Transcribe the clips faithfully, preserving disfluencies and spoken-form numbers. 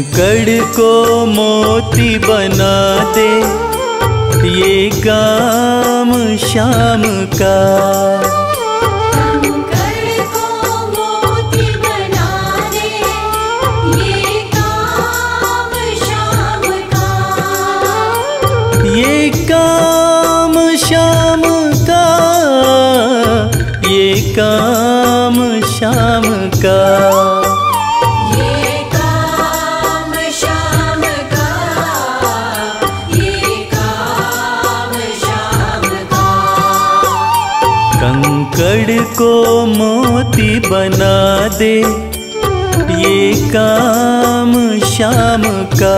कंकड़ को मोती बना दे, ये काम शाम का। कंकड़ को मोती बना दे, ये काम शाम का। ये काम शाम का, ये काम शाम का। ये काम शाम का, ये काम शाम का। कंकड़ को मोती बना दे, ये काम शाम का।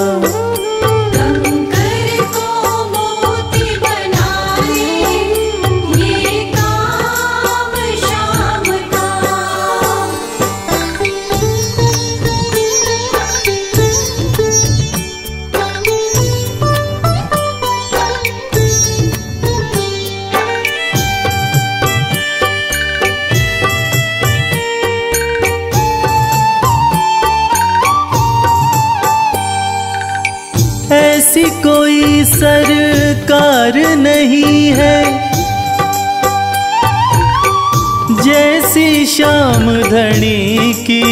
कंकड़ को मोती बना दे, ये काम शाम का। ऐसी कोई सरकार नहीं है जैसी श्याम धनी की,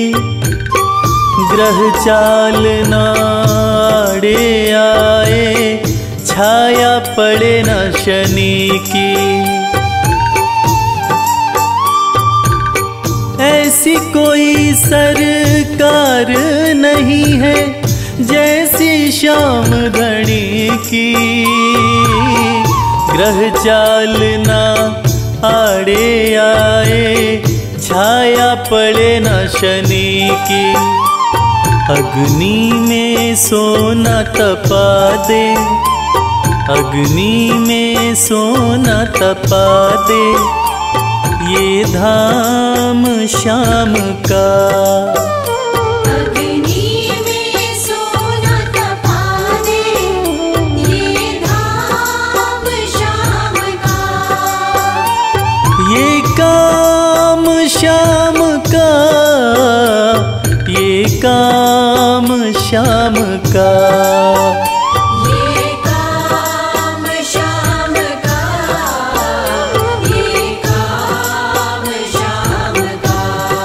ग्रह चाल नाड़े आए, छाया पड़े न शनि की। ऐसी कोई सरकार नहीं है जैसी श्याम धनी की, ग्रह चाल ना आड़े आए, छाया पड़े न शनि की। अग्नि में सोना तपा दे, अग्नि में सोना तपा दे, ये धाम शाम का। अग्नि में सोना तपा दे, ये धाम शाम का। ये काम शाम का, ये काम शाम का। ये काम शाम का, ये काम शाम का।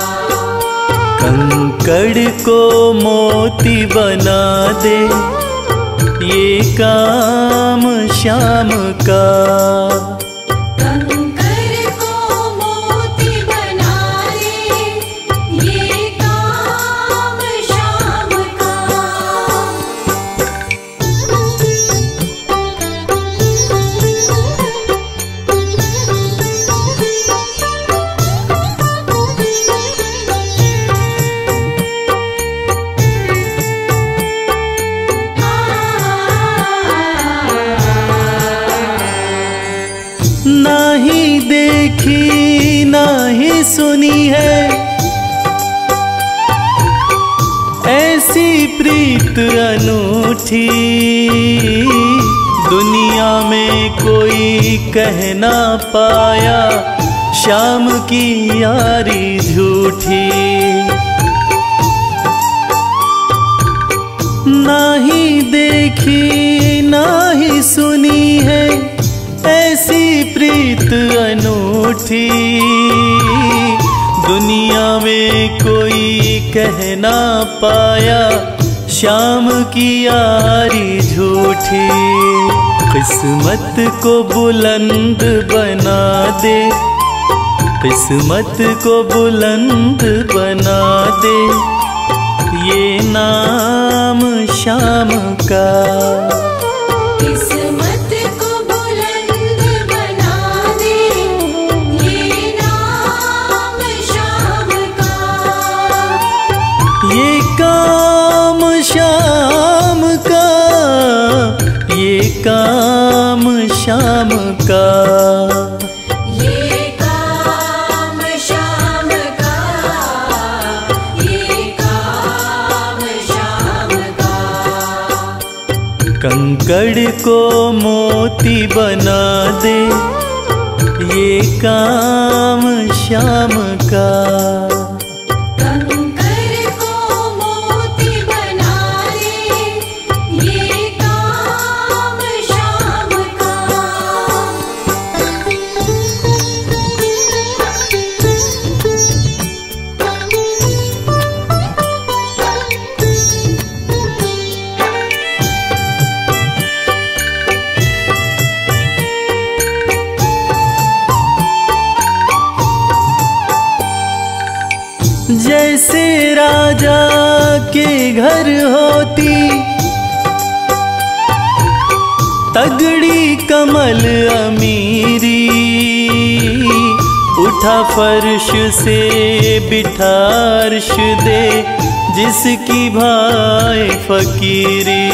कंकड़ को मोती बना दे, ये काम शाम का। कंकड़ को मोती बना दे, ये काम शाम का। नाही देखी नाही सुनी है ऐसी प्रीत अनूठी, दुनिया में कोई कह ना पाया श्याम की यारी झूठी। नाही देखी नाही सुनी है ऐसी प्रीत अनूठी, दुनिया में कोई कह ना पाया श्याम की यारी झूठी। किस्मत को बुलंद बना दे, किस्मत को बुलंद बना दे, ये नाम शाम का। किस्मत को बुलंद बना दे, ये नाम शाम का। ये काम शाम का, ये काम शाम का। ये काम शाम का, ये काम शाम का। कंकड़ को मोती बना दे, ये काम शाम का। कंकड़ को मोती बना जैसे राजा के घर होती तगड़ी कमल अमीरी, उठा फर्श से बिठा अर्श दे जिसकी भाई फकीरी।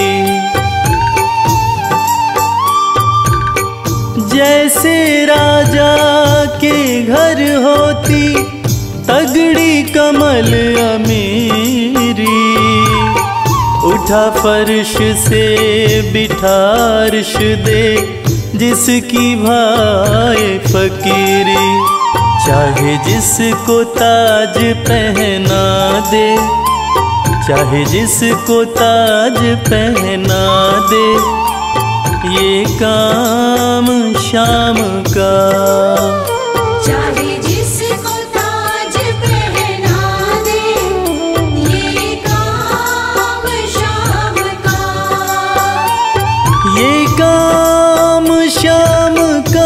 जैसे राजा के घर होती तगड़ी कमल अमीरी, उठा फर्श से बिठा अर्श दे जिसकी भाई फकीरी। चाहे जिसको ताज पहना दे, चाहे जिसको ताज पहना दे, ये काम शाम का। चाहे जिसको ताज पहना दे, ये काम शाम का। ये काम शाम का,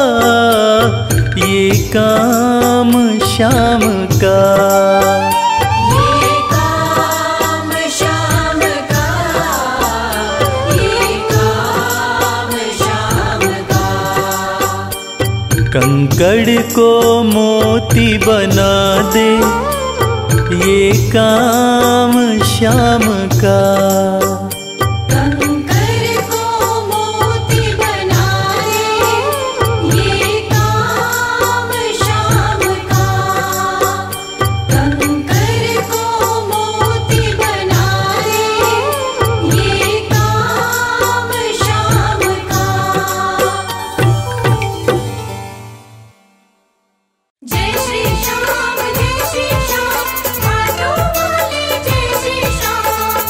ये काम शाम का। ये काम शाम का, ये काम शाम का। कंकड़ को मोती बना दे, ये काम शाम का। कंकर को मोती बना दे, ये काम शाम का। कंकर को मोती बना दे, ये काम शाम का। जय श्री श्याम, जय श्री श्याम, खाटू वाले जय श्री श्याम।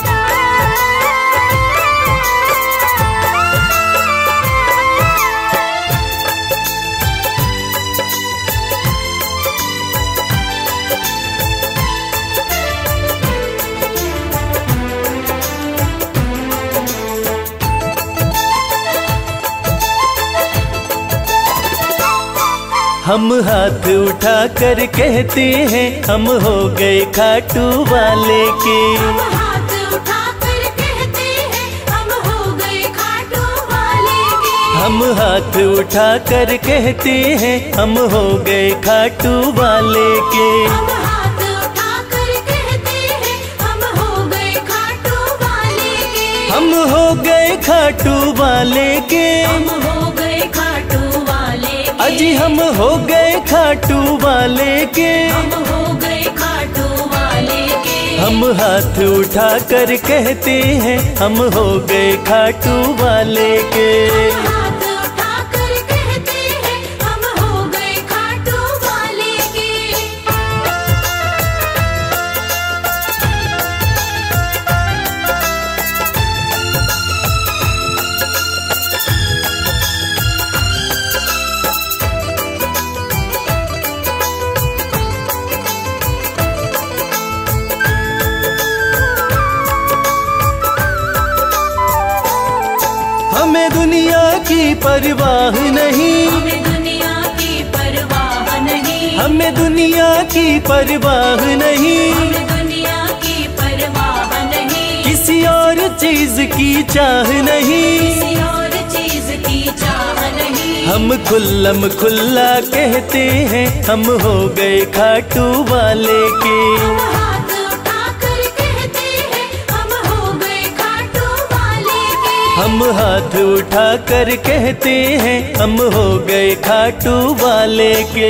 हम हाथ उठा कर कहते हैं हम हो गए खाटू वाले के। हम हाथ उठाकर कहते हैं हम हो गए खाटू वाले के। हम हाथ उठा कर कहते हैं हम हो गए खाटू वाले के। हम हाथ उठाकर कहते हैं हम हो गए खाटू वाले के। हम हो गए खाटू वाले के। हम हो गए खाटू वाले के। अजी हम हो गए खाटू वाले के। हम हो गए खाटू वाले के। हम हाथ उठा कर कहते हैं हम हो गए खाटू वाले के। हम हाथ उठाकर कहते हैं हम हो गए खाटू वाले के। हमें दुनिया की परवाह नहीं, हमें दुनिया की परवाह नहीं। हमें दुनिया की परवाह नहीं, हमें दुनिया की परवाह नहीं। किसी और चीज की चाह नहीं। किसी और चीज की चाह नहीं। हम खुल्लम खुल्ला कहते हैं हम हो गए खाटू वाले के। हम हाथ उठाकर कहते हैं हम हो गए खाटू वाले के। हम हाथ उठा कर कहते हैं हम हो गए खाटू वाले के।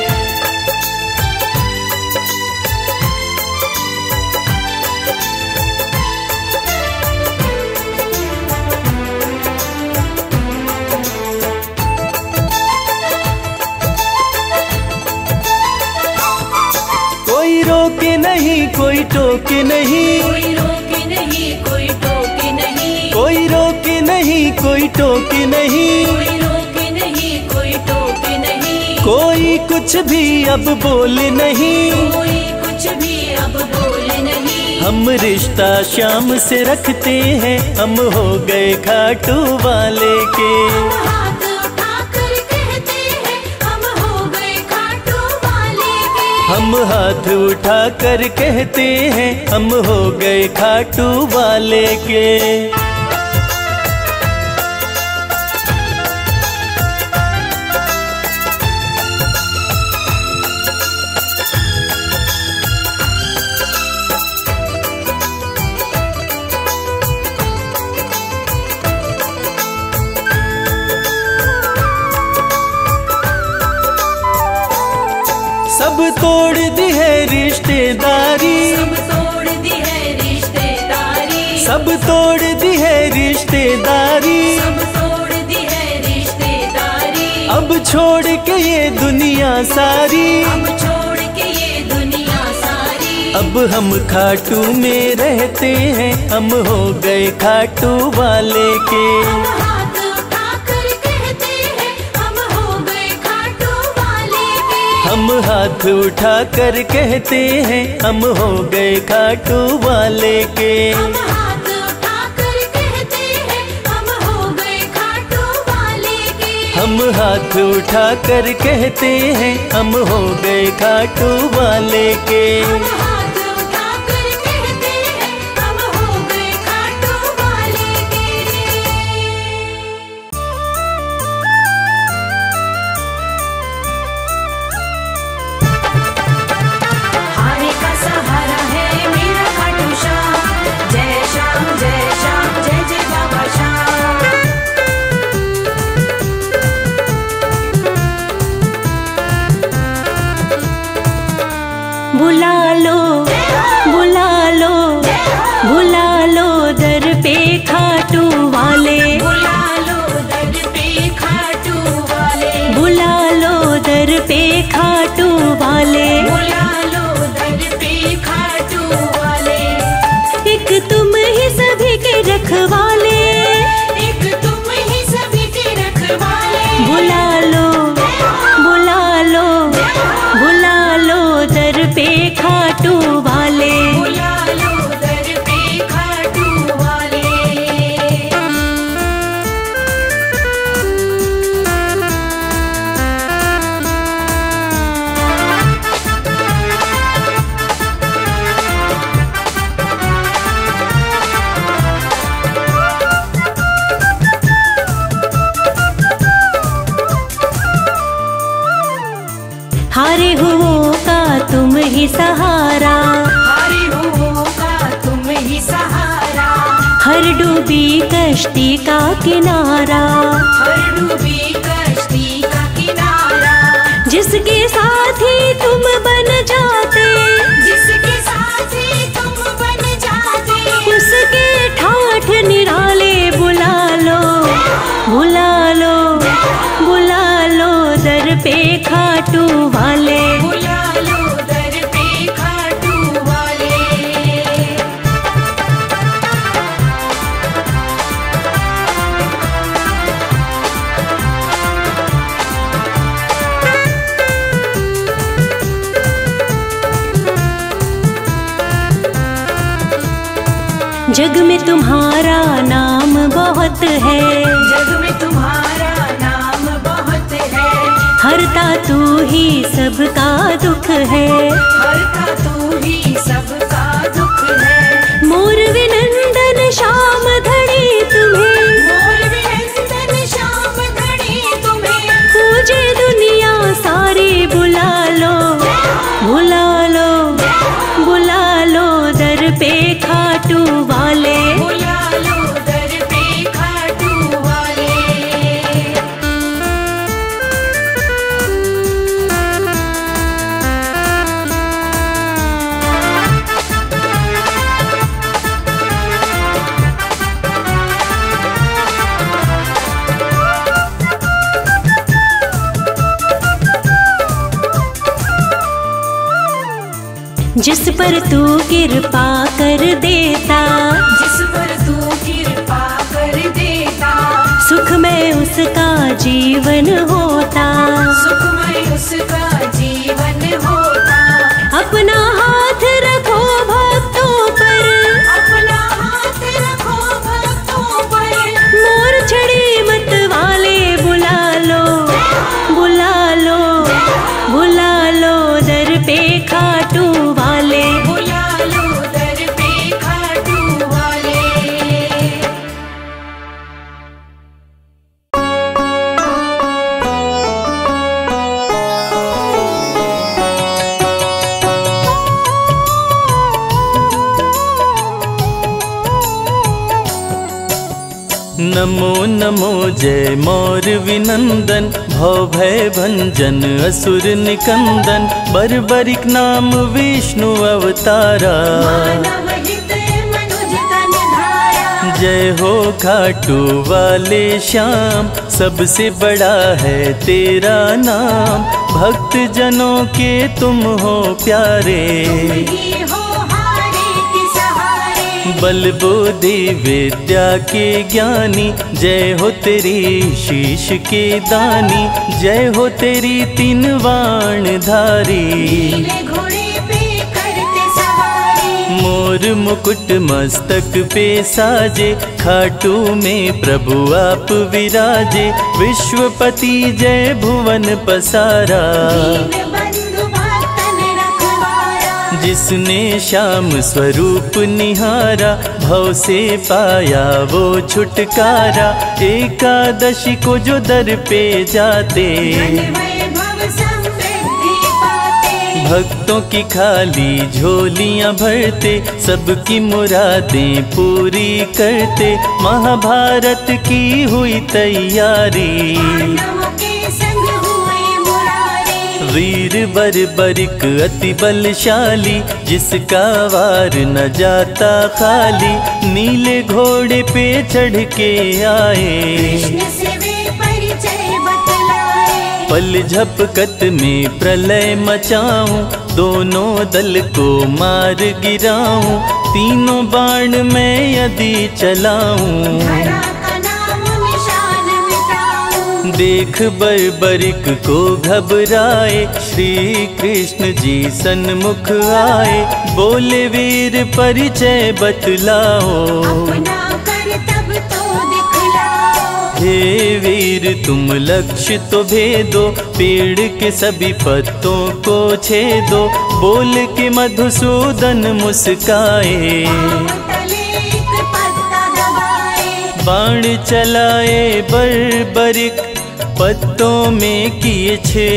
कोई रोके नहीं, कोई टोके नहीं, कोई रोके नहीं, कोई टोके नहीं। कोई रोके नहीं, कोई टोके नहीं, कोई रोके नहीं, कोई टोके नहीं। कोई कुछ भी अब बोले नहीं। कोई कुछ भी अब बोले नहीं। हम रिश्ता शाम से रखते हैं हम हो गए खाटू वाले के। हम हाथ उठाकर कहते हैं हम हो गए खाटू वाले के। हम हाथ उठा कर कहते हैं हम हो गए खाटू वाले के। सब तोड़ दी है रिश्तेदारी, सब तोड़ दी है रिश्तेदारी, सब तोड़ दी है रिश्तेदारी, सब तोड़ दी है रिश्तेदारी। अब छोड़ के ये दुनिया सारी, अब छोड़ के ये दुनिया सारी। अब हम खाटू में रहते हैं हम हो गए खाटू वाले के। हम हाथ उठाकर कहते हैं हम हो गए खाटू वाले के। हम हाथ उठा कर कहते हैं हम हो गए खाटू वाले के। हम हाथ उठाकर कहते हैं हम हो गए खाटू वाले के। हम हाथ उठा कर कहते हैं हम हो गए खाटू वाले के। हम हाथ उठाकर कहते हैं हम हो गए खाटू वाले के। हारे का सहारा है मेरा खाटू श्याम, जय श्याम जय श्याम जय जय बाबा श्याम। बुला लो बुला लो बुला लो दर पे खाटू वाले, बुला लो दर पे खाटू वाले, बुला लो दर पे खाटू वाले। बुला लो दर पे खाटू वाले। एक तुम ही सभी के रखवाले, एक तुम ही सभी के रखवाले। बुला लो बुला लो बुला लो दर पे खाटू वाले। बुला लो दर पे खाटू वाले। हारे हुओं का तुम ही सहारा, हारे हुओं का तुम ही सहारा, हर डूबी कश्ती का किनारा। हर डूबी कश्ती का किनारा। जिसके साथी तुम बन जाते, जिसके साथी तुम बन जाते, उसके ठाठ निराले। बुला लो बुला लो बुला लो दर पे खाटू वाले। बुला लो दर पे खाटू वाले। जग में तुम्हारा नाम बहुत है, जग में तुम्हारा नाम बहुत है, हरता तू ही सबका दुख है। हरता तू ही सबका दुख है। मोर विनंदन श्याम धड़ी तुम्हें, मोर विनंदन श्याम धड़ी तुम्हें, पूजे दुनिया सारी। बुला लो बुला लो बुला लो दर पे खाटू वाले। बुला लो दर पे खाटू वाले। जिस पर तू कृपा कर देता, जिस पर तू कृपा कर देता, सुखमय उसका जीवन होता। सुखमय उसका जीवन होता। अपना हाथ रखो भक्तों पर, अपना हाथ रखो भक्तों पर, मोर छड़ी मत वाले। बुला लो बुला लो बुला लो दर पे नमो नमो जय मौर विनंदन, भव भय भंजन असुर निकंदन, बर्बरिक नाम विष्णु अवतारा। मानव हित मनुज तन धारा। जय हो खाटू वाले श्याम, सबसे बड़ा है तेरा नाम, भक्त जनों के तुम हो प्यारे। ही हो हारे के सहारे। बल बुद्धि विद्या के ज्ञानी, जय हो तेरी शीश के दानी, जय हो तेरी तीन वाण धारी। नीले घोड़े पे करते सवारी। मोर मुकुट मस्तक पे साजे, खाटू में प्रभु आप विराजे, विश्वपति जय भुवन पसारा। दीन बंधु भक्तन रखवारा। जिसने श्याम स्वरूप निहारा, भव से पाया वो छुटकारा, एकादशी को जो दर पे जाते, धन वैभव समृद्धि पाते। भक्तों की खाली झोलियां भरते, सबकी मुरादें पूरी करते, महाभारत की हुई तैयारी। पांडवों के संग हुए मुरारी। वीर बर्बरिक अति बलशाली, जिसका वार न जाता खाली, नीले घोड़े पे चढ़ के आए। कृष्ण से वे परिचय बतलाए। पल झपकत में प्रलय मचाऊं, दोनों दल को मार गिराऊं, तीनों बाण मैं यदि चलाऊं। धरा का नाम निशान मिटाऊं। देख बर्बरिक को घबराए, श्री कृष्ण जी सन्मुख आए, बोले वीर परिचय बतलाओ। अपना कर तब तो दिखलाओ। हे वीर तुम लक्ष्य तो भेदो, पेड़ के सभी पत्तों को छेदो, बोल के मधुसूदन मुस्काए। तले एक पत्ता दबाए। बाण चलाए बर्बरिक, पत्तों में किए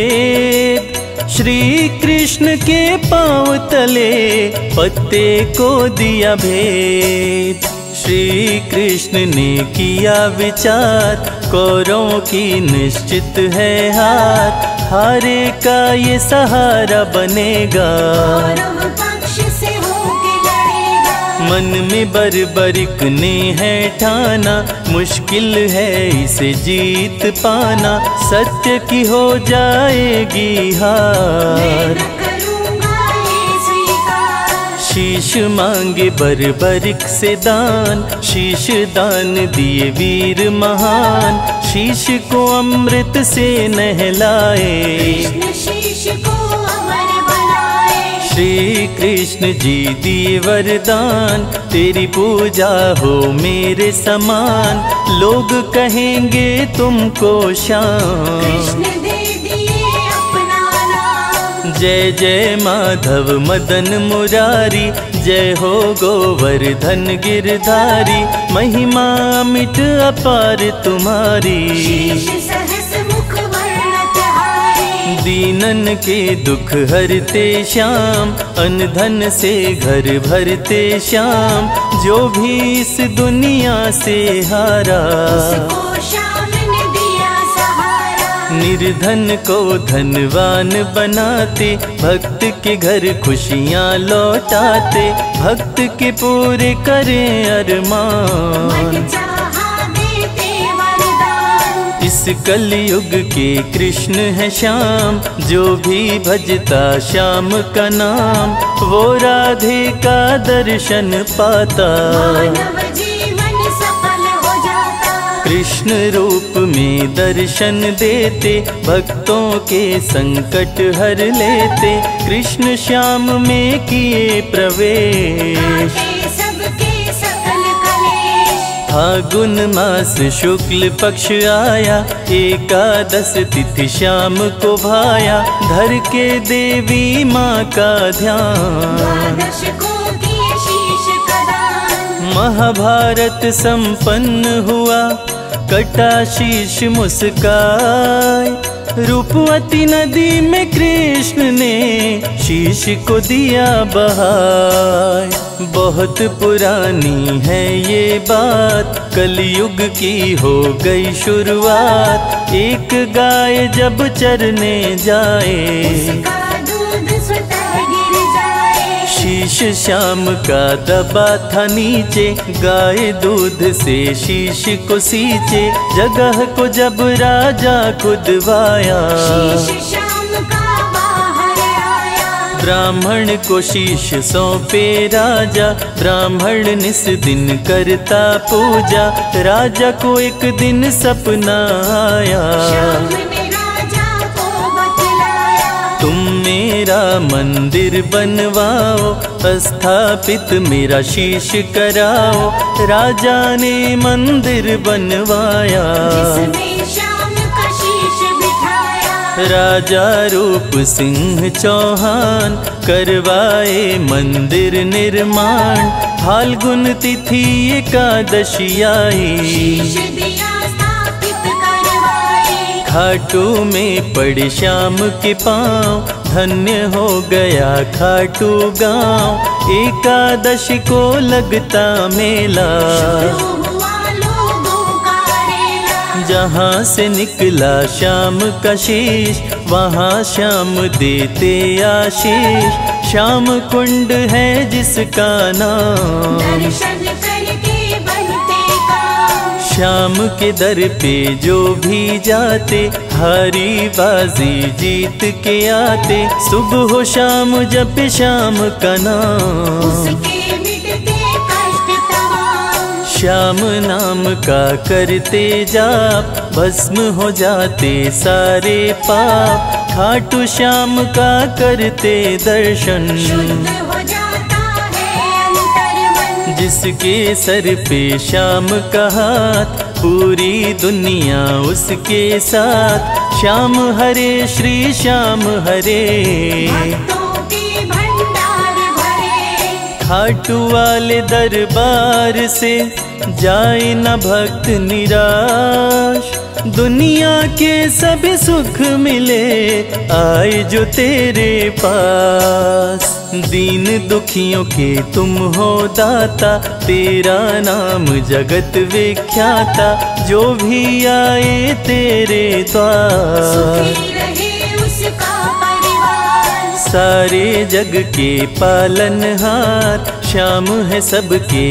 छेद, श्री कृष्ण के पांव तले पत्ते को दिया भेद। श्री कृष्ण ने किया विचार, कौरवों की निश्चित है हार, हारे का ये सहारा बनेगा। कौरव पक्ष से होके लड़ेगा। मन में बर्बरिक ने है ठाना, मुश्किल है इसे जीत पाना, सत्य की हो जाएगी मैं हार। न करूँगा ये स्वीकार। शीश मांगे बर्बरिक से दान, शीश दान दिए वीर महान, शीश को अमृत से नहलाए। कृष्ण शीश को अमर बनाए। श्री कृष्ण जी दिए वरदान, तेरी पूजा हो मेरे समान, लोग कहेंगे तुमको शान। कृष्ण दे दिए अपना नाम। जय जय माधव मदन मुरारी, जय हो गोवर्धन गिरधारी, महिमा मिट अपार तुम्हारी। शीश सहस मुख वर्णत हारे। दीनन के दुख हरते श्याम, अन्न धन से घर भरते श्याम, जो भी इस दुनिया से हारा। उसको श्याम ने दिया सहारा। निर्धन को धनवान बनाते, भक्त के घर खुशियाँ लौटाते, भक्त के पूरे करें अरमान। मन चाहा देते वरदान। इस कलयुग के कृष्ण है श्याम, जो भी भजता श्याम का नाम, वो राधे का दर्शन पाता। मानव जीवन सफल हो जाता। कृष्ण रूप में दर्शन देते, भक्तों के संकट हर लेते, कृष्ण श्याम में किए प्रवेश। काटे सबके सकल कलेश। फागुन मास शुक्ल पक्ष आया, एकादश तिथि श्याम को भाया, धर के देवी माँ का ध्यान। द्वादश को किए शीश कदान। महाभारत संपन्न हुआ, कटा शीश मुस्काय, रूपवती नदी में कृष्ण ने शीश को दिया बहाय। बहुत पुरानी है ये बात, कलयुग की हो गई शुरुआत। एक गाय जब चरने जाए, उसका दूध स्वतः गिर जाए। शीश श्याम का दबा था नीचे, गाय दूध से शीश को सींचे। जगह को जब राजा खुदवाया, शीश श्याम का बाहर आया। ब्राह्मण को शीश सौंपे राजा, ब्राह्मण निस दिन करता पूजा। राजा को एक दिन सपना आया, श्याम ने राजा को बतलाया। तुम मेरा मंदिर बनवाओ, स्थापित मेरा शीश कराओ। राजा ने मंदिर बनवाया, जिसमें श्याम का शीश बिठाया। राजा रूप सिंह चौहान करवाए मंदिर निर्माण। फाल्गुन तिथि एकादशी आई, शीश दिया स्थापित करवाए। खाटू में पड़े श्याम के पाँव, धन्य हो गया खाटू गांव। एकादशी को लगता मेला, शुरू हुआ लोगों का रेला। जहाँ से निकला श्याम का शीश, वहाँ श्याम देते आशीष। श्याम कुंड है जिसका नाम, दर्शन करके बनते काम। श्याम के दर पे जो भी जाते, हारी बाजी जीत के आते। सुबह हो शाम जप श्याम का नाम, उसके मिटते कष्ट तमाम। श्याम नाम का करते जाप, भस्म हो जाते सारे पाप। खाटू श्याम का करते दर्शन, शुद्ध हो जाता है अंतर मन। जिसके सर पे श्याम का हाथ, पूरी दुनिया उसके साथ। श्याम हरे श्री श्याम हरे, भक्तों के भंडार भरे। खाटू वाले दरबार से जाए न भक्त निराश। दुनिया के सभी सुख मिले, आए जो तेरे पास। दीन दुखियों के तुम हो दाता, तेरा नाम जगत विख्याता। जो भी आए तेरे द्वार, सुखी रहे उसका परिवार। सारे जग के पालनहार। श्याम है सबके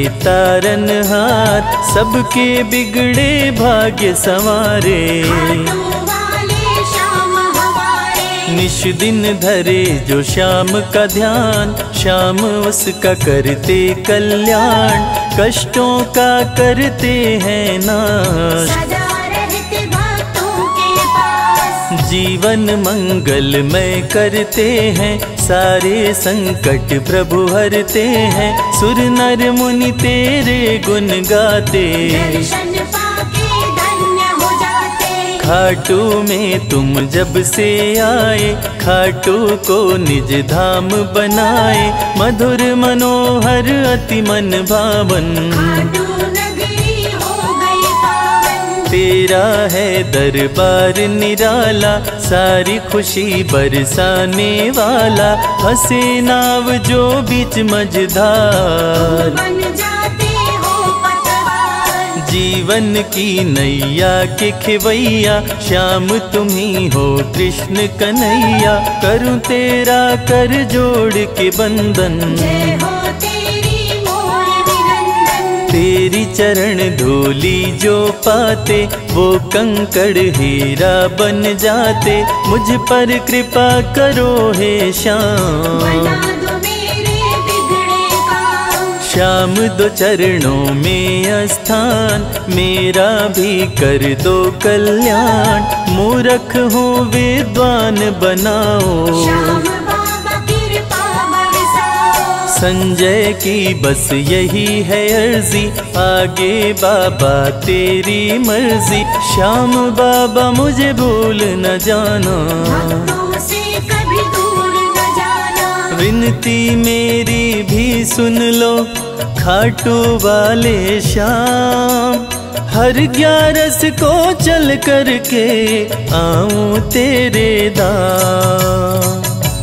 तारनहार, सबके बिगड़े भाग्य संवारे। खाटू वाले श्याम हमारे। निश दिन धरे जो श्याम का ध्यान, श्याम उसका करते कल्याण। कष्टों का करते हैं नाश, सदा रहते भक्तों के पास। जीवन मंगलमय करते हैं। सारे संकट प्रभु हरते हैं। सुर नर मुनि तेरे गुण गाते, दर्शन पाके धन्य हो जाते। खाटू में तुम जब से आए, खाटू को निज धाम बनाए। मधुर मनोहर अति मन भावन, खाटू नगरी हो गई पावन। तेरा है दरबार निराला, सारी खुशी बरसाने वाला। हंसे नाव जो बीच मझधार, बन जाते हो पतवार। जीवन की नैया के खेवैया। श्याम तुम्ही हो कृष्ण कन्हैया, करूं तेरा कर जोड़ के बंधन। जय हो तेरी मोर विनंदन। तेरी चरण धूली जो पाते, वो कंकड़ हीरा बन जाते। मुझ पर कृपा करो हे श्याम, बना दो मेरे बिगड़े काम। श्याम दो चरणों में स्थान, मेरा भी कर दो कल्याण। मूर्ख हूँ विद्वान बनाओ, श्याम बाबा कृपा बरसाओ। संजय की बस यही है अर्जी, आगे बाबा तेरी मर्जी। श्याम बाबा मुझे भूल न जाना, भक्तों से कभी दूर न जाना। विनती मेरी भी सुन लो, खाटू वाले श्याम। हर ग्यारस को चल करके आऊं तेरे दाम।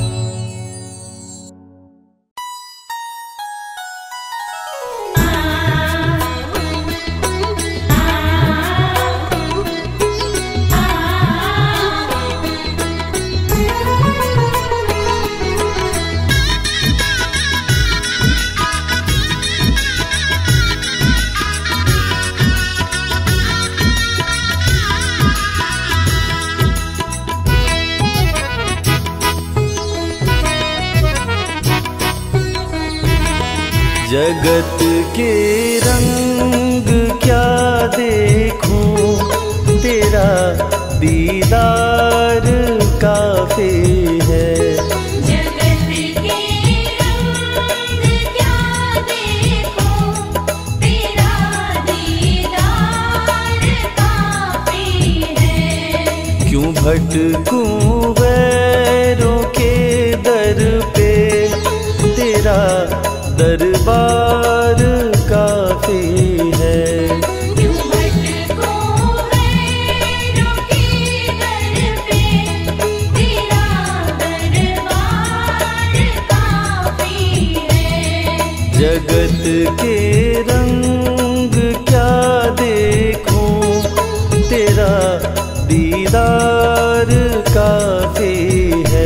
जगत के रंग क्या देखूं, तेरा दीदार काफी है। जगत के रंग क्या देखूं, तेरा दीदार काफी है। क्यों भटकूं वैरों के दर पे, तेरा दरबार काफी है। क्यों भटकूं वैरों के दर पे, तेरा दरबार काफी है। जगत के रंग क्या देखूं, तेरा दीदार काफी है।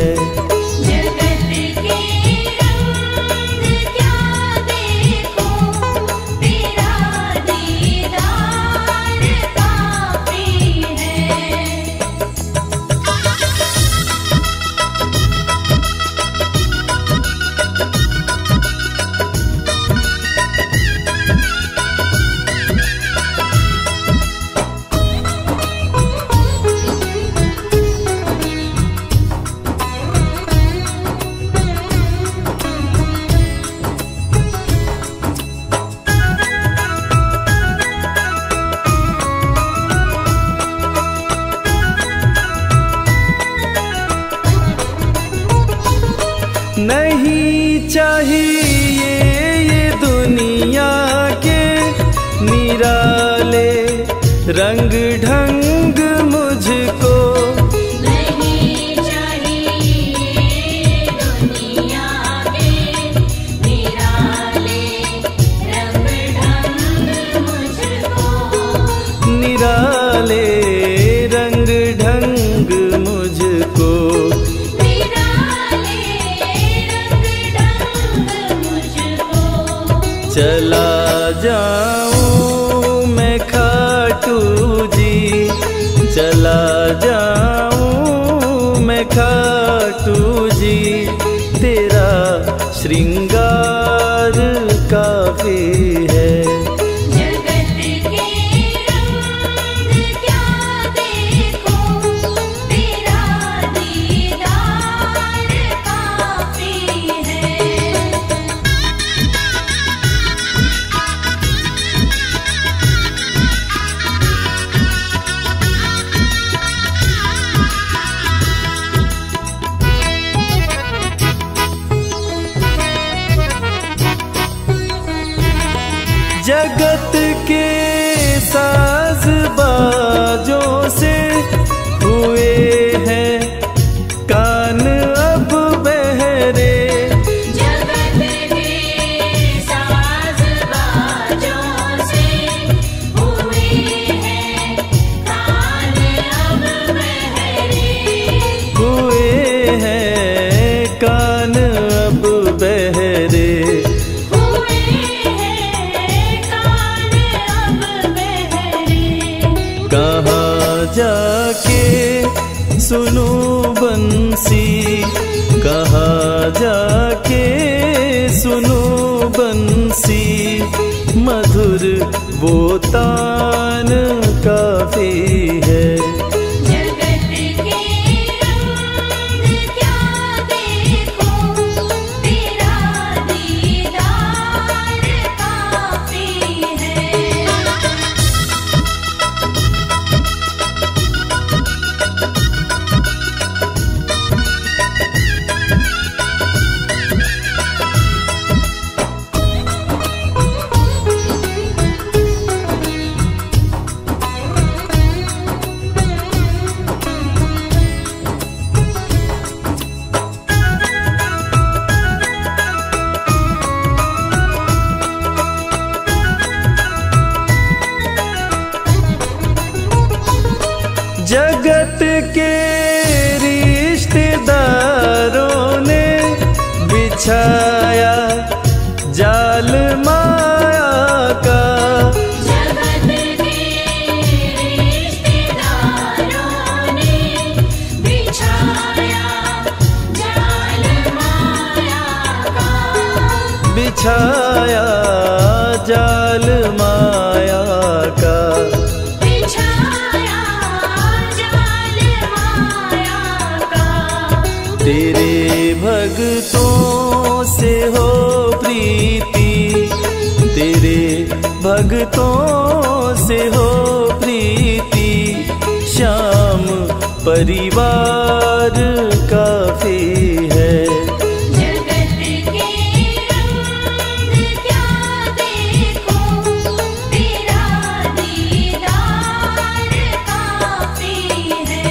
नहीं चाहिए ये दुनिया के निराले रंग ढंग मुझको। नहीं चाहिए दुनिया के निराले रंग ढंग मुझको। निराले रंग ढंग मुझको। चला जाऊं मैं खाटू जी, चला जाऊं मैं खाटू जी, तेरा श्रृंगार काफी है। जगत के साज बाजों से हुए हैं कान अब बहरे। जगत के साज बाजों से हुए हैं कान अब बहरे। हुए हैं कान अब बहरे। कहाँ जाके सुनूं बंसी, कहाँ जाके सुनूं बंसी, मधुर वो तान काफी है। के रिश्तेदारों ने बिछाया जाल माया का। जगत के रिश्तेदारों ने बिछाया जाल माया का। बिछाया जाल माया का। बिछाया जाल माया का। तेरे भक्तों से हो प्रीति, तेरे भक्तों से हो प्रीति, श्याम परिवार काफी है। जगत के रंग क्या देखो, तेरा दीदार काफी है।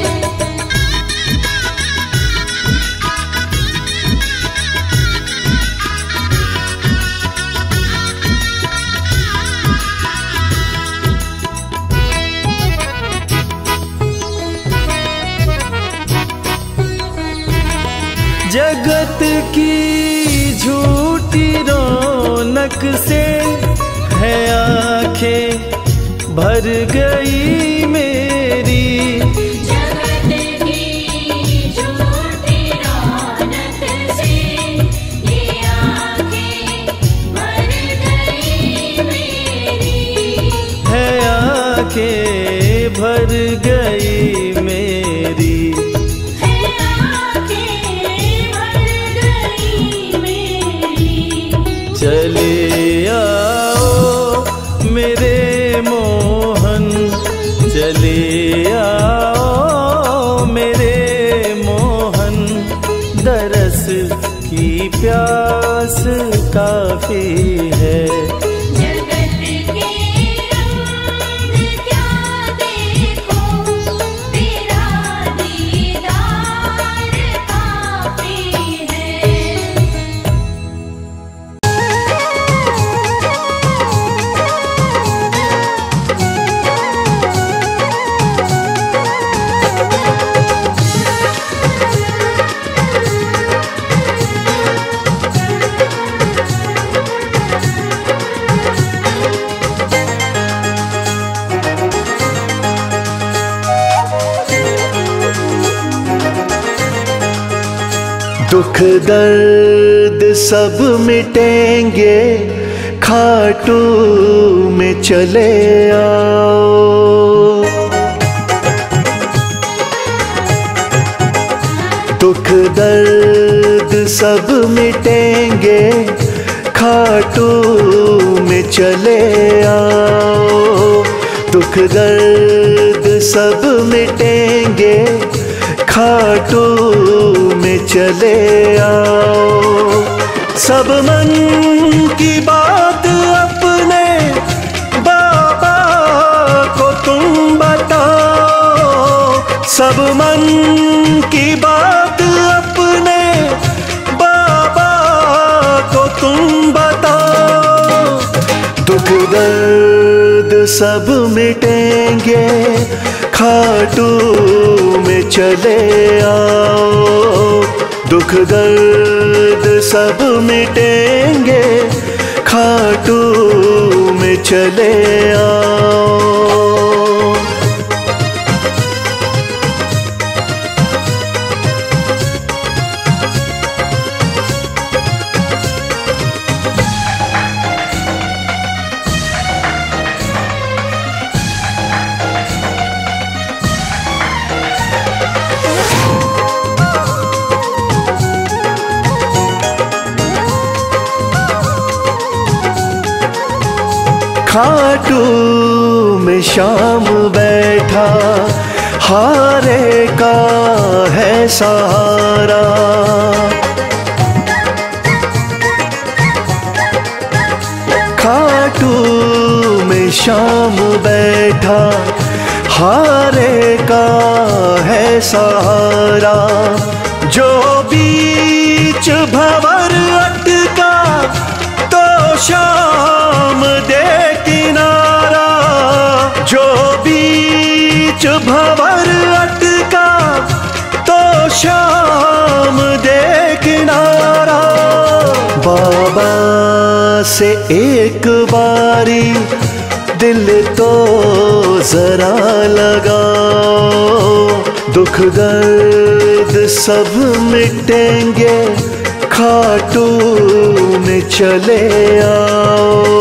जगत की झूठी रौनक से है आंखें भर गई मेरी। जगत की झूठी रौनक से ये आँखें भर गई मेरी। है आंखें भर गई मेरी। है आँखें भर गई मेरी। चले आओ मेरे मोहन, चले आओ मेरे मोहन, दरस की प्यास काफी है। जगत के रंग क्या देखो, तेरा दीदार काफी है। दुख दर्द सब मिटेंगे, खाटू में चले आओ। दुख दर्द सब मिटेंगे, खाटू में चले आओ। दुख दर्द सब मिटेंगे, खाटू में चले आओ। सब मन की बात अपने बाबा को तुम बताओ। सब मन की बात अपने बाबा को तुम बताओ। दुख दर्द सब मिटेंगे, खाटू में चले आओ। दुख दर्द सब मिटेंगे, खाटू में चले आओ। खाटू में शाम बैठा, हारे का है सहारा। खाटू में शाम बैठा, हारे का है सहारा। जो बीच भंवर अटका, तो शाम दे किनारा। जो बीच भंवर अटका, से एक बारी दिल तो जरा लगाओ, दुख दर्द सब मिटेंगे खाटू में चले आओ।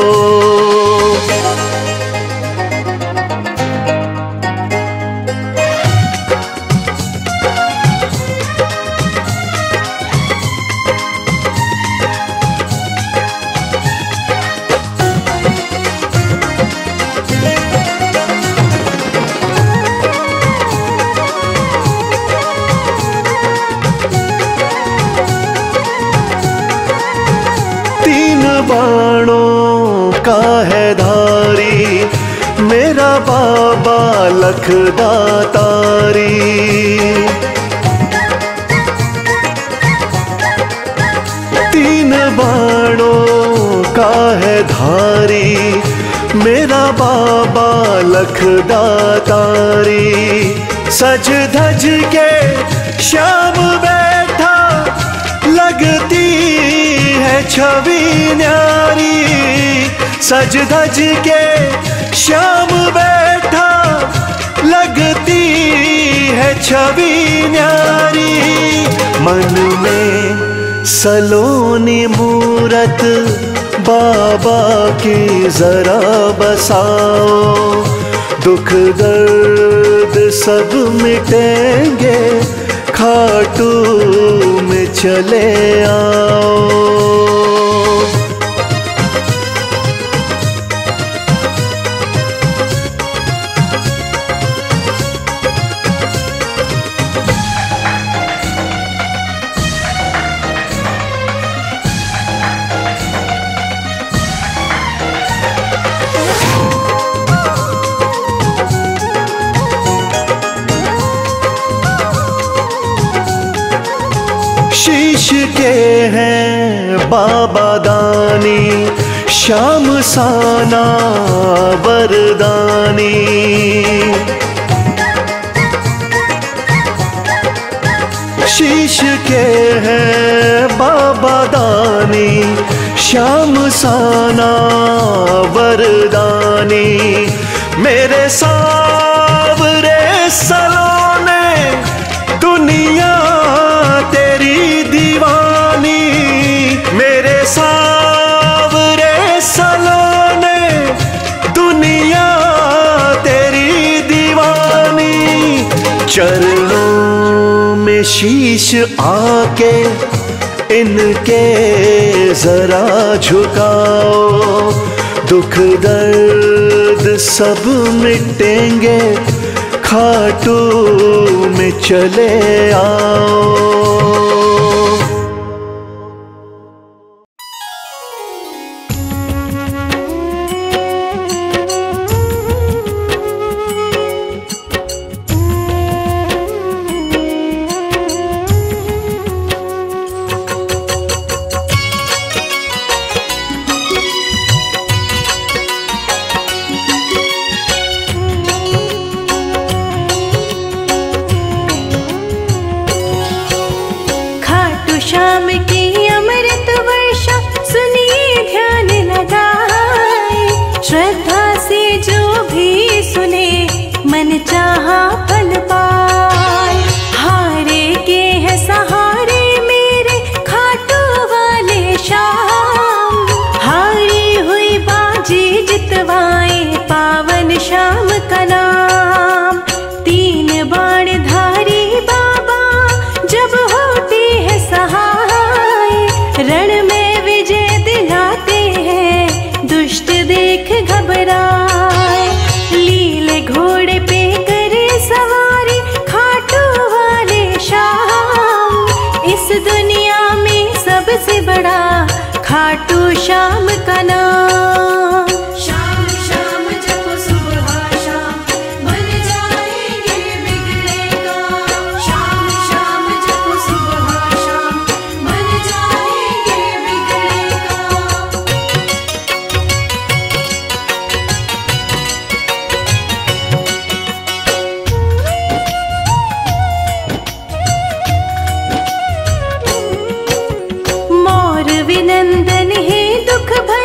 बाणों का है धारी मेरा बाबा लखदातारी, तीन बाणों का है धारी मेरा बाबा लखदातारी। सज धज के श्याम बैठा लगती है छवि न्यारी, सज धज के श्याम बैठा लगती है छवि न्यारी। मन में सलोनी मूरत बाबा की जरा बसाओ, दुख दर्द सब मिटेंगे खाटू में चले आओ। शीश के हैं बाबा दानी श्याम साना वरदानी, शीश के हैं बाबा दानी श्याम साना वरदानी। मेरे सावरे सलोने दुनिया तेरी दीवानी, मेरे सावरे सलोने दुनिया तेरी दीवानी। चरणों में शीश आके इनके जरा झुकाओ, दुख दर्द सब मिटेंगे खाटू में चले आओ। शाम की अमृत वर्षा सुनिए ध्यान लगाए, श्रद्धा से जो भी सुने मन चाहा फल पाए। हारे के है सहारे मेरे खाटू वाले श्याम, हारी हुई बाजी जितवाए पावन श्याम का नाम। तीन बाण धारी बाबा जब होते हैं सहाय, रण में विजय दिलाते हैं दुष्ट देख घबराए। लीले घोड़े पे करे सवारी खाटू वाले श्याम, इस दुनिया में सबसे बड़ा खाटू श्याम का नाम। श्याम श्याम जपो सुबह शाम, बन जाएंगे बिगड़े काम। श्याम श्याम जपो सुबह शाम, बन जाएंगे बिगड़े काम। मोर विनंदन है दुख भर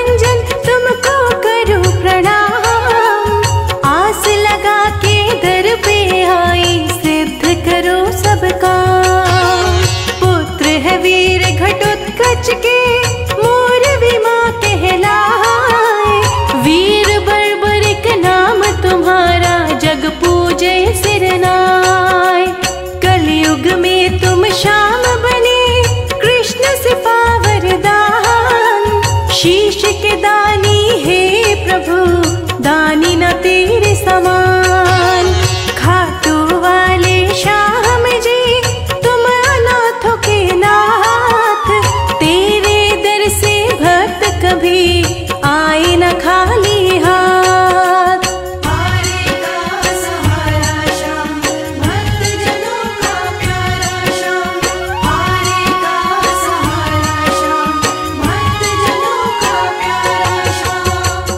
समान। खाटू वाले श्याम जी तुम अनाथों के नाथ, तेरे दर से भक्त कभी आए न खाली हाथ। हारे का सहारा श्याम, भक्त जनों का प्यारा श्याम। हारे का सहारा श्याम, भक्त जनों का प्यारा श्याम।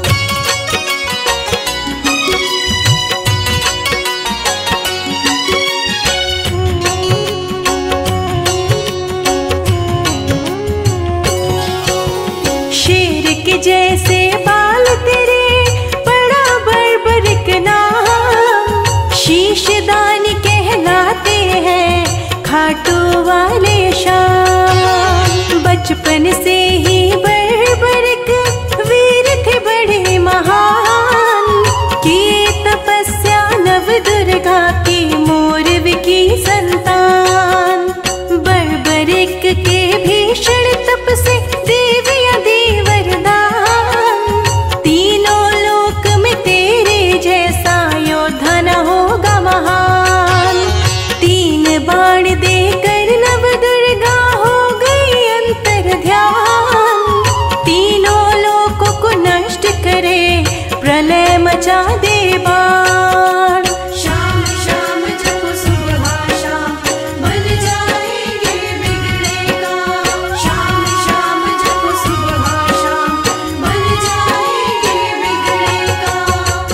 शेर के जैसे बाल तेरे, बड़ा बर्बरिक नाम, शीशदान कहलाते हैं खाटू वाले श्याम। बचपन से ही बर्बरिक वीर थे बड़े महान, किए तपस्या नव दुर्गा की मोरव की संतान। बर्बरिक के भीषण तप से देवियां दी वरदान, तीनों लोक में तेरे जैसा योद्धा न होगा महान। तीन बाण देकर नव दुर्गा हो गई अंतर ध्यान, तीनों लोकों को नष्ट करे प्रलय मचा दे बाण। श्याम श्याम जपो सुबह शाम, बन जाएंगे बिगड़े काम। श्याम श्याम जपो सुबह शाम, बन जाएंगे बिगड़े काम।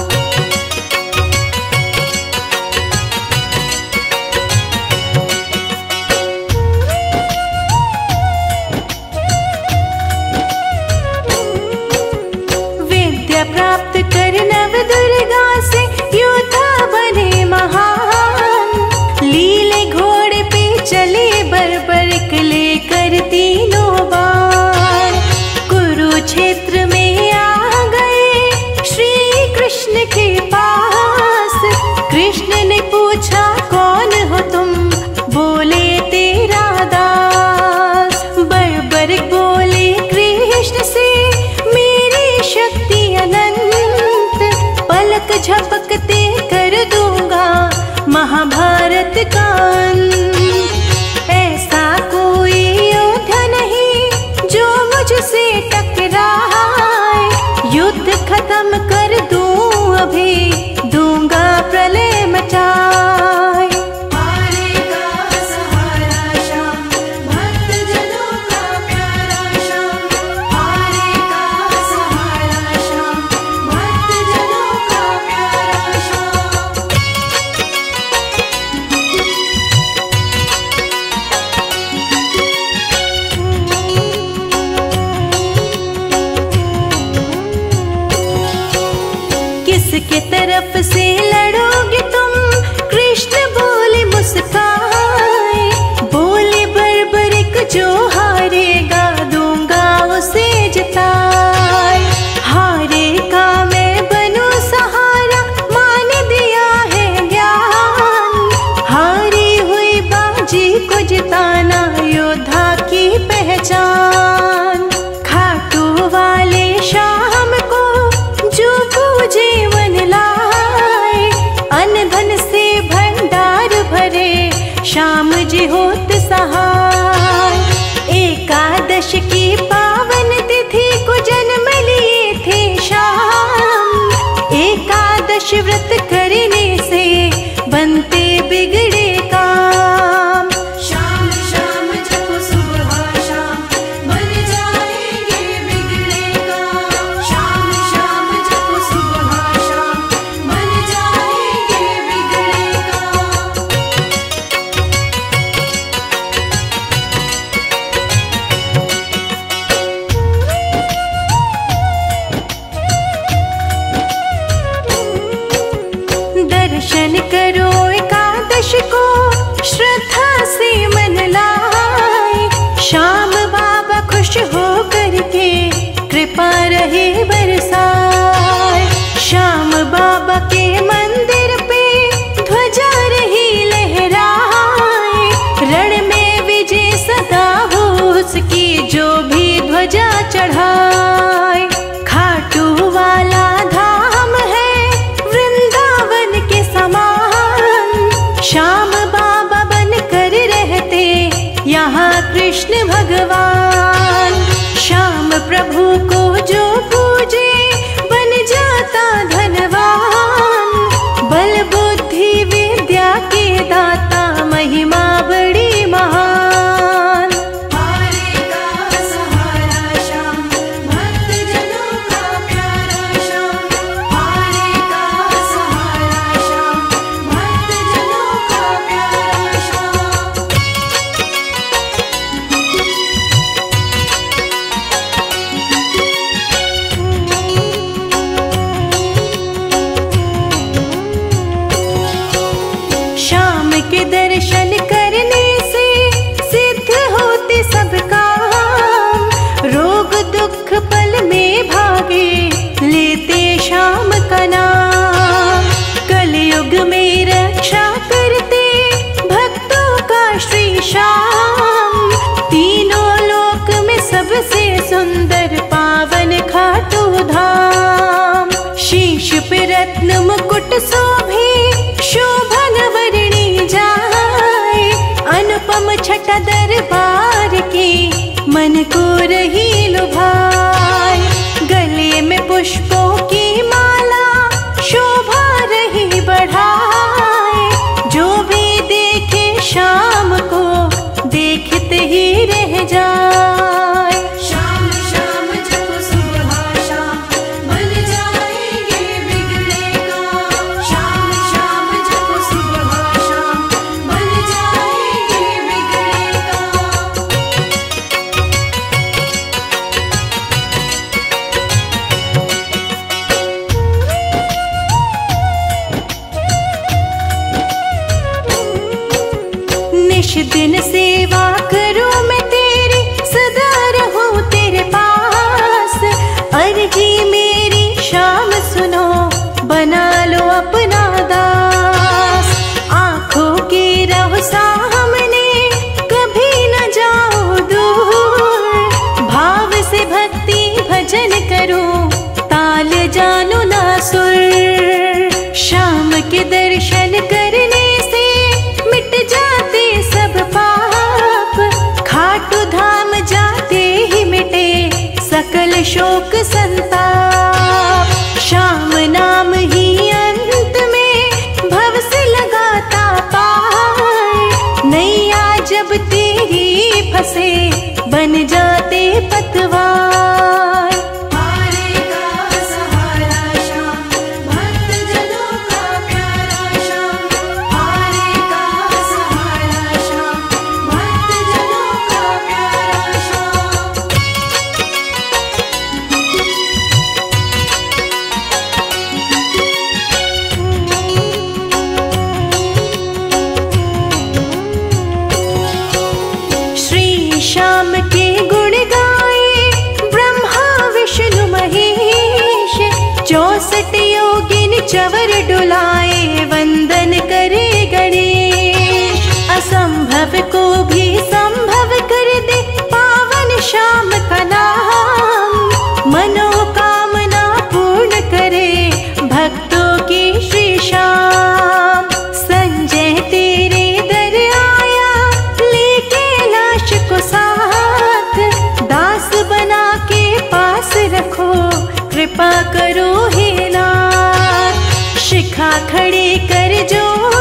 विद्या प्राप्त कर नव दुर्गा से योद्धा बने महान, लीले घोड़े पे चले बर्बरिक लेकर तीनों बार। कुरुक्षेत्र में आ गए श्री कृष्ण के पास, कृष्ण ने पूछा कौन हो तुम, बोले तेरा दास। बर्बरिक बोले कृष्ण से मेरी शक्ति अनंत, पलक झपकते कर दूंगा महाभारत का अंत। ऐसा कोई योद्धा नहीं जो मुझसे टकराए, युद्ध खत्म कर दूं अभी दूंगा प्रलय मचाए। हारे का सहारा श्याम, भक्त जनों का प्यारा श्याम। हारे का सहारा श्याम, भक्त जनों का प्यारा श्याम। किसके तरफ से लड़ोगे तुम, कृष्ण बोले मुस्काए। बोले बर्बरिक जो हारेगा दूंगा उसे जिताए। हारे का मैं बनूं सहारा, मान दिया है ज्ञान, हारी हुई बाजी को जिताना योद्धा की पहचान। खाटू वाले श्याम को जो पूजे मन लाए, अन्न धन से भंडार भरे श्याम जी होत सहाय। एकादश की पावन तिथि को जन्म लिए थे श्याम, एकादश व्रत करने से बनते बिगड़े काम। श्याम श्याम जपो सुबह शाम, बन जाएंगे बिगड़े काम। श्याम श्याम जपो सुबह शाम, बन जाएंगे बिगड़े काम। दर्शन करो एकादश को श्रद्धा से मन लाए, श्याम बाबा खुश हो करके कृपा रहे बरसाए। श्याम बाबा के मंदिर पे ध्वजा रही लहराए, रण में विजय सदा हो उसकी जो भी ध्वजा चढ़ाए। खाटू वाला धाम है वृंदावन शीश पे रत्न मुकुट शोभे, शोभन वर्णी जाए। अनुपम छटा दरबार के, मन को रही लुभाए। गले में पुष्पों की माला, शोभा रही बढ़ाए। जो भी देखे शाम को, देखते ही रह जाए। शाम शाम जब सुबह शाम, बन जाएंगे बिगड़े काम। शाम शाम जब सुबह शाम, बन जाएंगे बिगड़े काम। निश दिन सेवा करूं मैं तेरी, सदा रहूं तेरे पास। अर्जी मेरी शाम सुनो, बना लो अपना दास। आंखों की रहो सामने, कभी न जाओ दूर। भाव से भक्ति भजन करूं, ताल जानू ना सुर। शाम के दर्शन करने से मिट जाते सब पाप। खाटू धाम जाते ही मिटे सकल शोक संताप। शाम नाम ही अंत में भव से लगाता पार। नैया जब तेरी फंसे, बन जाते पतवार। हारे का सहारा शाम, भक्त जनों का प्यारा शाम। हारे का सहारा शाम, भक्त जनों का प्यारा शाम। श्री श्याम के गुण गाए, ब्रह्मा विष्णु महेश। चौसठ योगिन चवर डुलाए, वंदन करे गणेश। असंभव को भी संभव कर दे, पावन श्याम का नाम। मनोकामना पूर्ण करे, भक्तों की श्री श्याम। संजय तेरे दर आया, लेके लाश को साथ। दास बना के पास रखो, कृपा करो हे नाथ। शिखा खड़ी कर जो